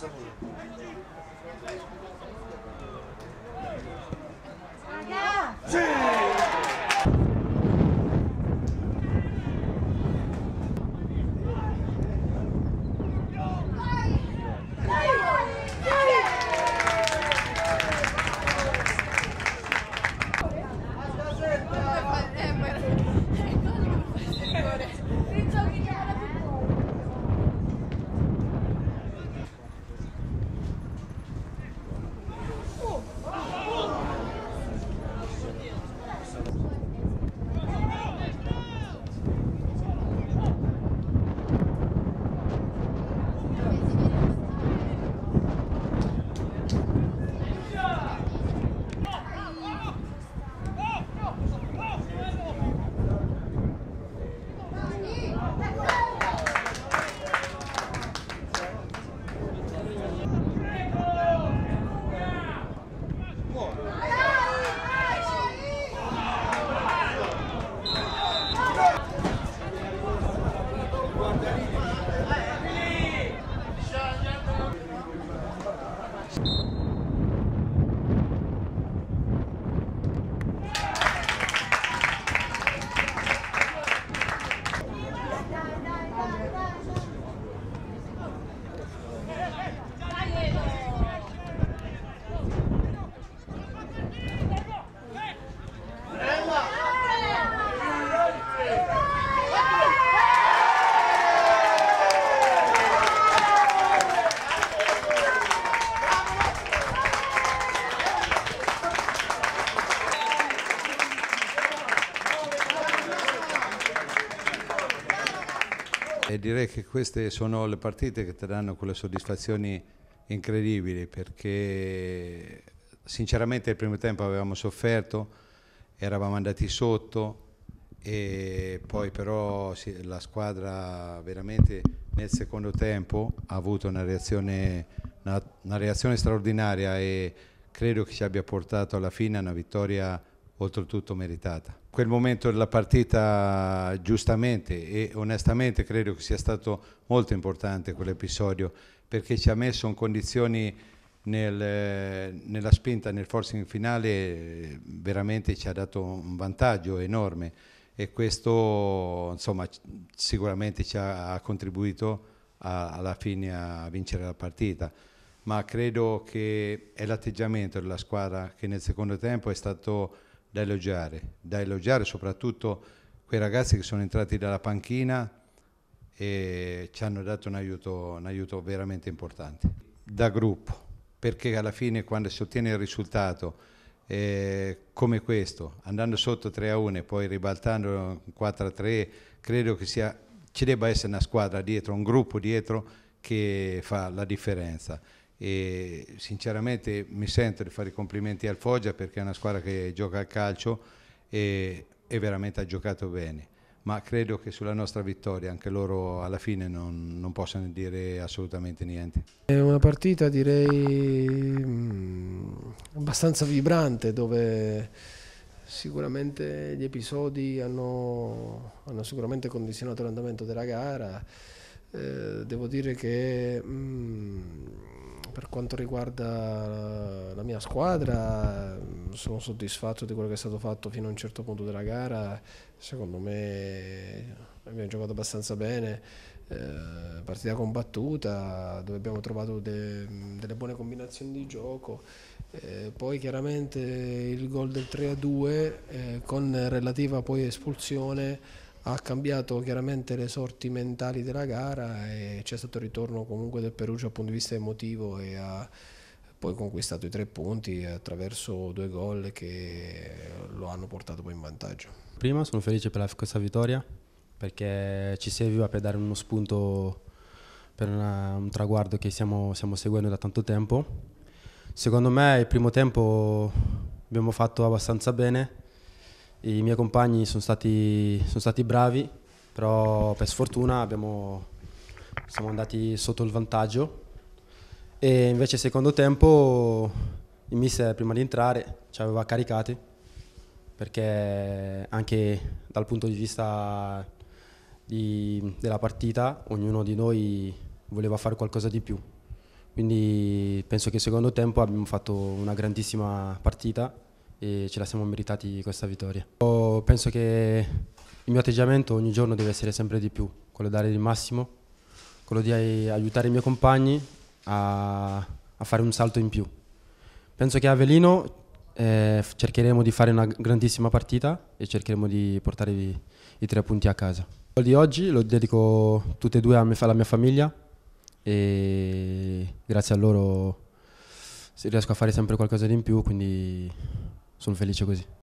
E direi che queste sono le partite che ti danno quelle soddisfazioni incredibili, perché sinceramente il primo tempo avevamo sofferto, eravamo andati sotto e poi però la squadra veramente nel secondo tempo ha avuto una reazione straordinaria e credo che ci abbia portato alla fine a una vittoria oltretutto meritata. Quel momento della partita, giustamente e onestamente, credo che sia stato molto importante quell'episodio, perché ci ha messo in condizioni nella spinta, nel forcing finale, veramente ci ha dato un vantaggio enorme e questo insomma sicuramente ci ha contribuito alla fine a vincere la partita. Ma credo che è l'atteggiamento della squadra che nel secondo tempo è stato da elogiare soprattutto quei ragazzi che sono entrati dalla panchina e ci hanno dato un aiuto veramente importante. Da gruppo, perché alla fine quando si ottiene il risultato come questo, andando sotto 3-1 e poi ribaltando 4-3, credo che ci debba essere una squadra dietro, un gruppo dietro che fa la differenza. E sinceramente mi sento di fare i complimenti al Foggia perché è una squadra che gioca al calcio e veramente ha giocato bene, ma credo che sulla nostra vittoria anche loro alla fine non possano dire assolutamente niente. È una partita direi abbastanza vibrante, dove sicuramente gli episodi hanno sicuramente condizionato l'andamento della gara. Devo dire che per quanto riguarda la mia squadra sono soddisfatto di quello che è stato fatto fino a un certo punto della gara. Secondo me abbiamo giocato abbastanza bene, partita combattuta dove abbiamo trovato delle buone combinazioni di gioco. Poi chiaramente il gol del 3-2 con relativa poi espulsione ha cambiato chiaramente le sorti mentali della gara e c'è stato il ritorno comunque del Perugia dal punto di vista emotivo e ha poi conquistato i 3 punti attraverso 2 gol che lo hanno portato poi in vantaggio. Prima sono felice per questa vittoria perché ci serviva per dare uno spunto per un traguardo che stiamo seguendo da tanto tempo. Secondo me il primo tempo abbiamo fatto abbastanza bene. I miei compagni sono stati bravi, però per sfortuna siamo andati sotto il vantaggio e invece il secondo tempo il mister prima di entrare ci aveva caricati perché anche dal punto di vista della partita ognuno di noi voleva fare qualcosa di più. Quindi penso che il secondo tempo abbiamo fatto una grandissima partita e ce la siamo meritati questa vittoria. Penso che il mio atteggiamento ogni giorno deve essere sempre di più, quello di dare il massimo, quello di aiutare i miei compagni a fare un salto in più. Penso che a Avellino cercheremo di fare una grandissima partita e cercheremo di portare i 3 punti a casa. Il gol di oggi lo dedico tutte e due alla mia famiglia e grazie a loro riesco a fare sempre qualcosa di in più, quindi sono felice così.